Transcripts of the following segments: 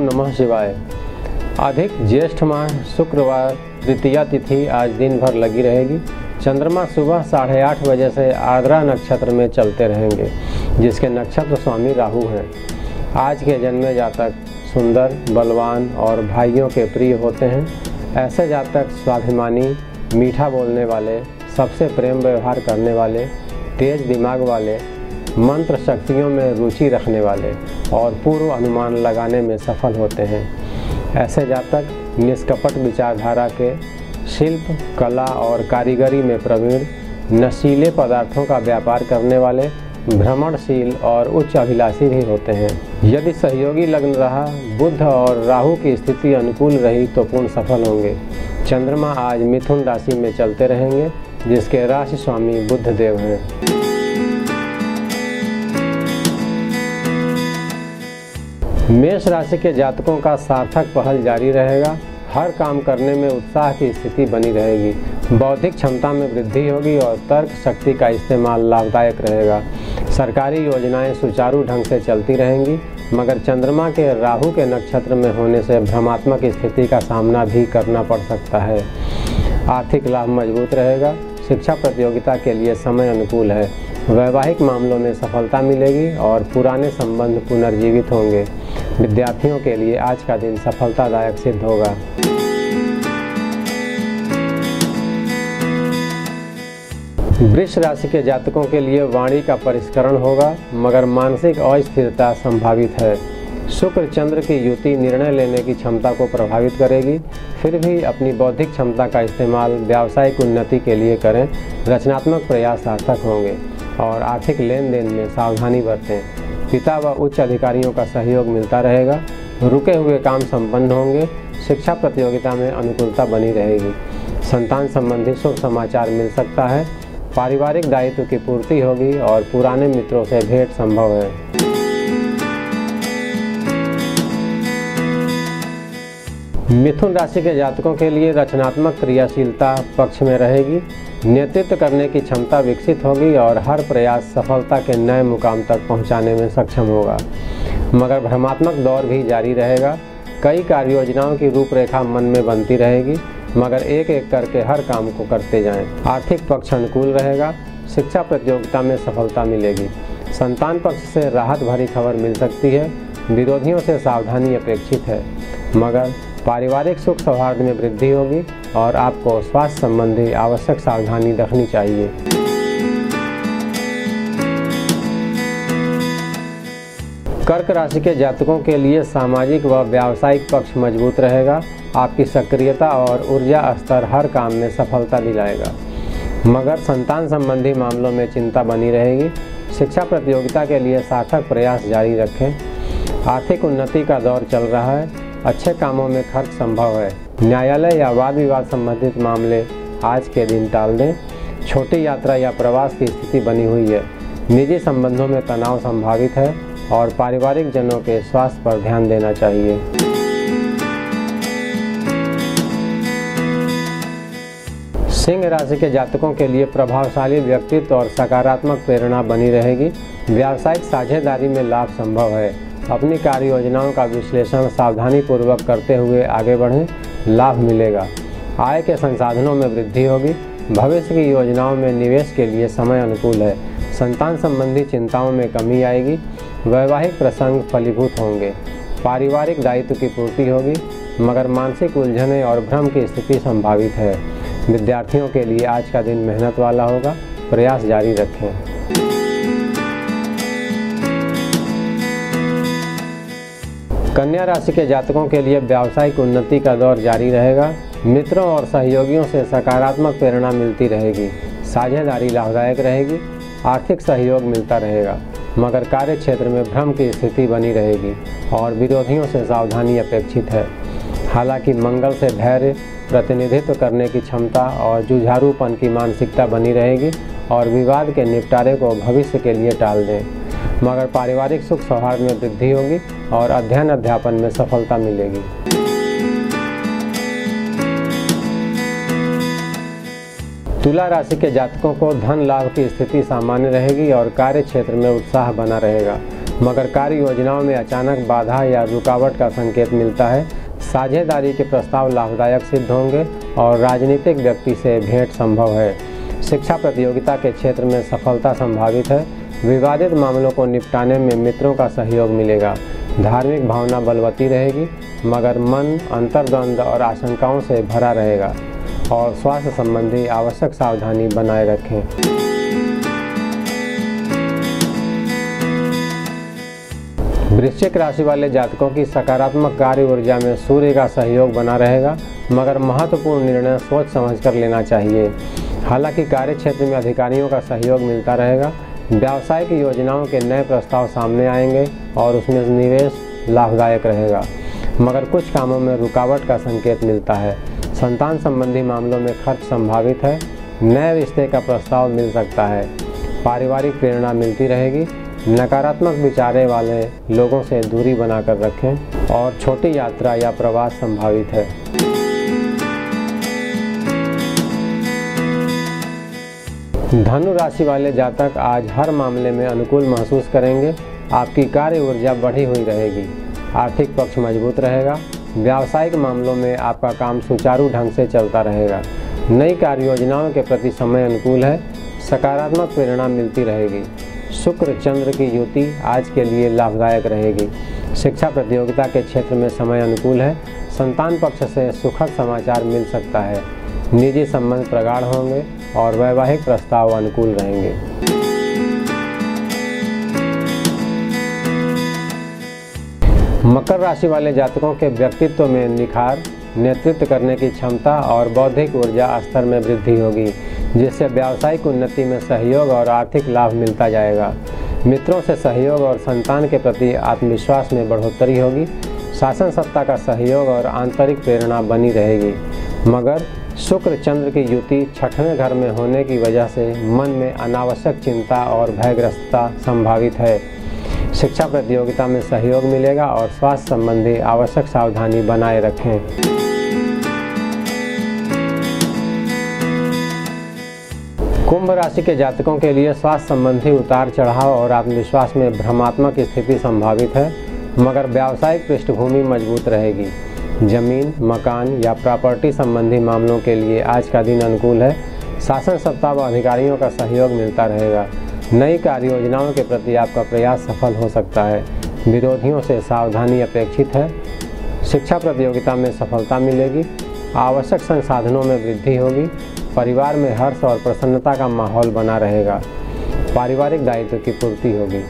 नमः शिवाय। अधिक ज्येष्ठ माह शुक्रवार तृतीया तिथि आज दिन भर लगी रहेगी। चंद्रमा सुबह 8:30 बजे से आर्द्रा नक्षत्र में चलते रहेंगे, जिसके नक्षत्र स्वामी राहु हैं। आज के जन्मे जातक सुंदर, बलवान और भाइयों के प्रिय होते हैं। ऐसे जातक स्वाभिमानी, मीठा बोलने वाले, सबसे प्रेम व्यवहार करने वाले, तेज दिमाग वाले, मंत्र शक्तियों में रुचि रखने वाले और पूर्व अनुमान लगाने में सफल होते हैं। ऐसे जातक निष्कपट विचारधारा के, शिल्प, कला और कारीगरी में प्रवीण, नशीले पदार्थों का व्यापार करने वाले, भ्रमणशील और उच्च अभिलाषी भी होते हैं। यदि सहयोगी लग्न रहा, बुध और राहु की स्थिति अनुकूल रही तो पूर्ण सफल होंगे। चंद्रमा आज मिथुन राशि में चलते रहेंगे, जिसके राशि स्वामी बुध देव हैं। मेष राशि के जातकों का सार्थक पहल जारी रहेगा। हर काम करने में उत्साह की स्थिति बनी रहेगी। बौद्धिक क्षमता में वृद्धि होगी और तर्क शक्ति का इस्तेमाल लाभदायक रहेगा। सरकारी योजनाएं सुचारू ढंग से चलती रहेंगी, मगर चंद्रमा के राहु के नक्षत्र में होने से भ्रमात्मक स्थिति का सामना भी करना पड़ सकता है। आर्थिक लाभ मजबूत रहेगा। शिक्षा प्रतियोगिता के लिए समय अनुकूल है। वैवाहिक मामलों में सफलता मिलेगी और पुराने संबंध पुनर्जीवित होंगे। विद्यार्थियों के लिए आज का दिन सफलतादायक सिद्ध होगा। वृष राशि के जातकों के लिए वाणी का परिष्करण होगा, मगर मानसिक अस्थिरता संभावित है। शुक्र चंद्र की युति निर्णय लेने की क्षमता को प्रभावित करेगी। फिर भी अपनी बौद्धिक क्षमता का इस्तेमाल व्यावसायिक उन्नति के लिए करें। रचनात्मक प्रयास सार्थक होंगे और आर्थिक लेन देन में सावधानी बरतें। पिता व उच्च अधिकारियों का सहयोग मिलता रहेगा। रुके हुए काम संपन्न होंगे। शिक्षा प्रतियोगिता में अनुकूलता बनी रहेगी। संतान संबंधी शुभ समाचार मिल सकता है। पारिवारिक दायित्व की पूर्ति होगी और पुराने मित्रों से भेंट संभव है। मिथुन राशि के जातकों के लिए रचनात्मक क्रियाशीलता पक्ष में रहेगी। नेतृत्व करने की क्षमता विकसित होगी और हर प्रयास सफलता के नए मुकाम तक पहुंचाने में सक्षम होगा, मगर भ्रमात्मक दौर भी जारी रहेगा। कई कार्य योजनाओं की रूपरेखा मन में बनती रहेगी, मगर एक एक करके हर काम को करते जाएं। आर्थिक पक्ष अनुकूल रहेगा। शिक्षा प्रतियोगिता में सफलता मिलेगी। संतान पक्ष से राहत भरी खबर मिल सकती है। विरोधियों से सावधानी अपेक्षित है, मगर पारिवारिक सुख सौहार्द में वृद्धि होगी और आपको स्वास्थ्य संबंधी आवश्यक सावधानी रखनी चाहिए। कर्क राशि के जातकों के लिए सामाजिक व व्यावसायिक पक्ष मजबूत रहेगा। आपकी सक्रियता और ऊर्जा स्तर हर काम में सफलता दिलाएगा, मगर संतान संबंधी मामलों में चिंता बनी रहेगी। शिक्षा प्रतियोगिता के लिए सार्थक प्रयास जारी रखें। आर्थिक उन्नति का दौर चल रहा है। अच्छे कामों में खर्च संभव है। न्यायालय या वाद विवाद संबंधित मामले आज के दिन टाल दें। छोटी यात्रा या प्रवास की स्थिति बनी हुई है। निजी संबंधों में तनाव संभावित है और पारिवारिक जनों के स्वास्थ्य पर ध्यान देना चाहिए। सिंह राशि के जातकों के लिए प्रभावशाली व्यक्तित्व और सकारात्मक प्रेरणा बनी रहेगी। व्यावसायिक साझेदारी में लाभ संभव है। अपनी कार्य योजनाओं का विश्लेषण सावधानी पूर्वक करते हुए आगे बढ़ें। लाभ मिलेगा। आय के संसाधनों में वृद्धि होगी। भविष्य की योजनाओं में निवेश के लिए समय अनुकूल है। संतान संबंधी चिंताओं में कमी आएगी। वैवाहिक प्रसंग फलीभूत होंगे। पारिवारिक दायित्व की पूर्ति होगी, मगर मानसिक उलझनें और भ्रम की स्थिति संभावित है। विद्यार्थियों के लिए आज का दिन मेहनत वाला होगा। प्रयास जारी रखें। कन्या राशि के जातकों के लिए व्यावसायिक उन्नति का दौर जारी रहेगा। मित्रों और सहयोगियों से सकारात्मक प्रेरणा मिलती रहेगी। साझेदारी लाभदायक रहेगी। आर्थिक सहयोग मिलता रहेगा, मगर कार्य क्षेत्र में भ्रम की स्थिति बनी रहेगी और विरोधियों से सावधानी अपेक्षित है। हालांकि मंगल से धैर्य, प्रतिनिधित्व करने की क्षमता और जुझारूपन की मानसिकता बनी रहेगी और विवाद के निपटारे को भविष्य के लिए टाल दें, मगर पारिवारिक सुख सौहार्द में वृद्धि होगी और अध्ययन अध्यापन में सफलता मिलेगी। तुला राशि के जातकों को धन लाभ की स्थिति सामान्य रहेगी और कार्य क्षेत्र में उत्साह बना रहेगा। मगर कार्य योजनाओं में अचानक बाधा या रुकावट का संकेत मिलता है। साझेदारी के प्रस्ताव लाभदायक सिद्ध होंगे और राजनीतिक व्यक्ति से भेंट संभव है। शिक्षा प्रतियोगिता के क्षेत्र में सफलता संभावित है। विवादित मामलों को निपटाने में मित्रों का सहयोग मिलेगा। धार्मिक भावना बलवती रहेगी, मगर मन अंतर्द्वंद और आशंकाओं से भरा रहेगा। और स्वास्थ्य संबंधी आवश्यक सावधानी बनाए रखें। वृश्चिक राशि वाले जातकों की सकारात्मक कार्य ऊर्जा में सूर्य का सहयोग बना रहेगा, मगर महत्वपूर्ण निर्णय सोच समझकर लेना चाहिए। हालांकि कार्य क्षेत्र में अधिकारियों का सहयोग मिलता रहेगा। व्यावसायिक योजनाओं के नए प्रस्ताव सामने आएंगे और उसमें निवेश लाभदायक रहेगा, मगर कुछ कामों में रुकावट का संकेत मिलता है। संतान संबंधी मामलों में खर्च संभावित है। नए रिश्ते का प्रस्ताव मिल सकता है। पारिवारिक प्रेरणा मिलती रहेगी। नकारात्मक विचारे वाले लोगों से दूरी बनाकर रखें और छोटी यात्रा या प्रवास संभावित है। धनु राशि वाले जातक आज हर मामले में अनुकूल महसूस करेंगे। आपकी कार्य ऊर्जा बढ़ी हुई रहेगी। आर्थिक पक्ष मजबूत रहेगा। व्यावसायिक मामलों में आपका काम सुचारू ढंग से चलता रहेगा। नई कार्य योजनाओं के प्रति समय अनुकूल है। सकारात्मक प्रेरणा मिलती रहेगी। शुक्र चंद्र की युति आज के लिए लाभदायक रहेगी। शिक्षा प्रतियोगिता के क्षेत्र में समय अनुकूल है। संतान पक्ष से सुखद समाचार मिल सकता है। निजी संबंध प्रगाढ़ होंगे और वैवाहिक प्रस्ताव अनुकूल रहेंगे। मकर राशि वाले जातकों के व्यक्तित्व में निखार, नेतृत्व करने की क्षमता और बौद्धिक ऊर्जा स्तर में वृद्धि होगी, जिससे व्यावसायिक उन्नति में सहयोग और आर्थिक लाभ मिलता जाएगा। मित्रों से सहयोग और संतान के प्रति आत्मविश्वास में बढ़ोतरी होगी। शासन सत्ता का सहयोग और आंतरिक प्रेरणा बनी रहेगी, मगर शुक्र चंद्र की युति 6वें घर में होने की वजह से मन में अनावश्यक चिंता और भयग्रस्तता संभावित है। शिक्षा प्रतियोगिता में सहयोग मिलेगा और स्वास्थ्य संबंधी आवश्यक सावधानी बनाए रखें। कुंभ राशि के जातकों के लिए स्वास्थ्य संबंधी उतार चढ़ाव और आत्मविश्वास में भ्रमात्मक स्थिति संभावित है, मगर व्यावसायिक पृष्ठभूमि मजबूत रहेगी। जमीन, मकान या प्रॉपर्टी संबंधी मामलों के लिए आज का दिन अनुकूल है। शासन सत्ता व अधिकारियों का सहयोग मिलता रहेगा। नई कार्य योजनाओं के प्रति आपका प्रयास सफल हो सकता है। विरोधियों से सावधानी अपेक्षित है। शिक्षा प्रतियोगिता में सफलता मिलेगी। आवश्यक संसाधनों में वृद्धि होगी। परिवार में हर्ष और प्रसन्नता का माहौल बना रहेगा। पारिवारिक दायित्व की पूर्ति होगी।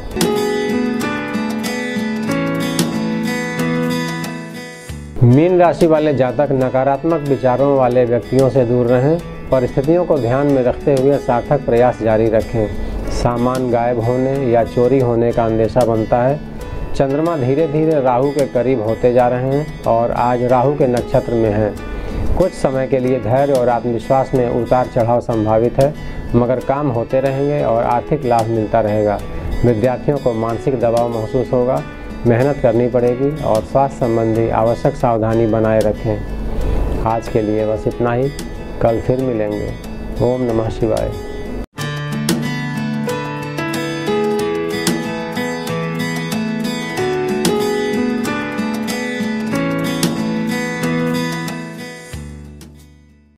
मीन राशि वाले जातक नकारात्मक विचारों वाले व्यक्तियों से दूर रहें। परिस्थितियों को ध्यान में रखते हुए सार्थक प्रयास जारी रखें। सामान गायब होने या चोरी होने का अंदेशा बनता है। चंद्रमा धीरे धीरे राहु के करीब होते जा रहे हैं और आज राहु के नक्षत्र में हैं। कुछ समय के लिए धैर्य और आत्मविश्वास में उतार चढ़ाव संभावित है, मगर काम होते रहेंगे और आर्थिक लाभ मिलता रहेगा। विद्यार्थियों को मानसिक दबाव महसूस होगा। मेहनत करनी पड़ेगी और स्वास्थ्य संबंधी आवश्यक सावधानी बनाए रखें। आज के लिए बस इतना ही। कल फिर मिलेंगे। ओम नमः शिवाय।